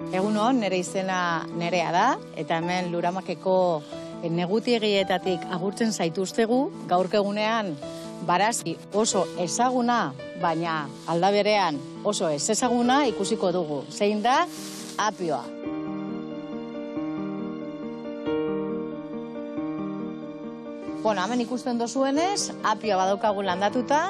Egunon, nire izena Nerea da, eta hemen Luramakeko negutiegietatik agurtzen zaituztegu, gaurko egunean barazki oso ezaguna, baina aldaberean oso ez ezaguna ikusiko dugu. Zein da? Apioa. Bueno, hemen ikusten dozuenez, apioa badaukagu landatuta,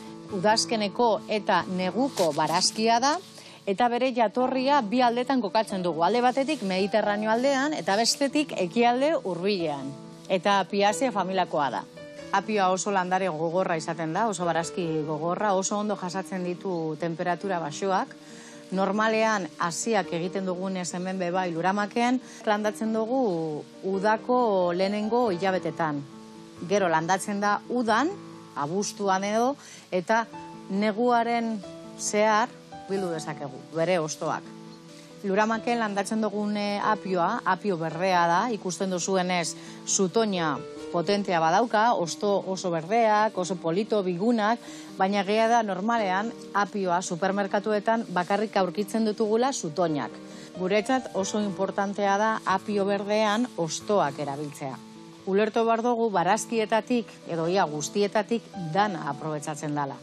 udazkeneko eta neguko barazkia da, eta bere jatorria bi aldetan kokatzen dugu. Alde batetik Mediterraneo aldean eta bestetik ekialde hurbilean. Eta Apiaceae familiakoa da. Apioa oso landare gogorra izaten da, oso barazki gogorra, oso ondo jasatzen ditu temperatura baxoak. Normalean hasiak egiten dugunez hemen bebai Luramaken, landatzen dugu udako lehenengo hilabetetan. Gero landatzen da udan, abuztuan edo, eta neguaren zehar bildu dezakegu, bere hostoak. Luramaken landatzen dugune apioa, apio berdea da, ikusten duzuenez zutoina potentea badauka, hosto oso berdeak, oso polito, bigunak, baina gea da normalean apioa supermerkatuetan bakarrik aurkitzen dutugula zutoinak. Guretzat oso importantea da apio berdean hostoak erabiltzea. Ulertu behar dugu barazkietatik edo ia guztietatik dana aprobetxatzen dela.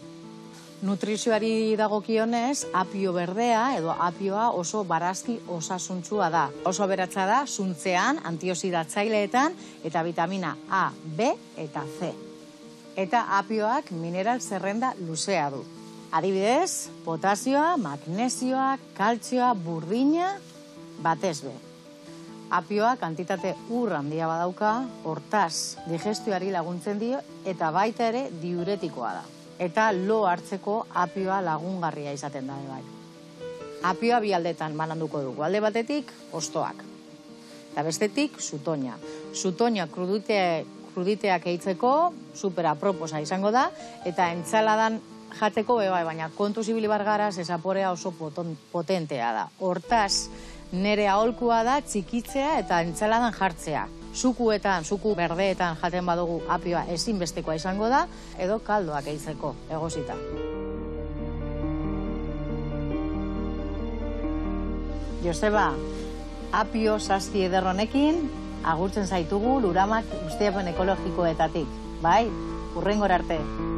Nutrizioari dagokionez, apio berdea edo apioa oso barazki osasuntsua da. Oso aberatsa da zuntzean, antioxidatzaileetan eta vitamina A, B eta C. Eta apioak mineral zerrenda luzea du. Adibidez, potasioa, magnesioa, kaltzioa, burdina, batez be. Apioa kantitate ur handia badauka, hortaz digestioari laguntzen dio eta baita ere diuretikoa da. Eta lo hartzeko apioa lagungarria izaten da bai. Apioa bi aldetan bananduko dugu. Alde batetik, hostoak. Eta bestetik, zutoina. Zutoina kruditeak eitzeko, supera proposa izango da, eta entzaladan jateko bai, baina kontu zibili bargara, zezaporea oso potentea da. Hortaz, nire aholkua da txikitzea eta entzaladan jartzea. Suku berdeetan jaten badugu apioa ezinbestekoa izango da, edo kaldoak eitzeko, egosita. Joseba, apio zazpi ederronekin agurtzen zaitugu Luramak ustiapen ekologikoetatik. Bai, hurrengora arte.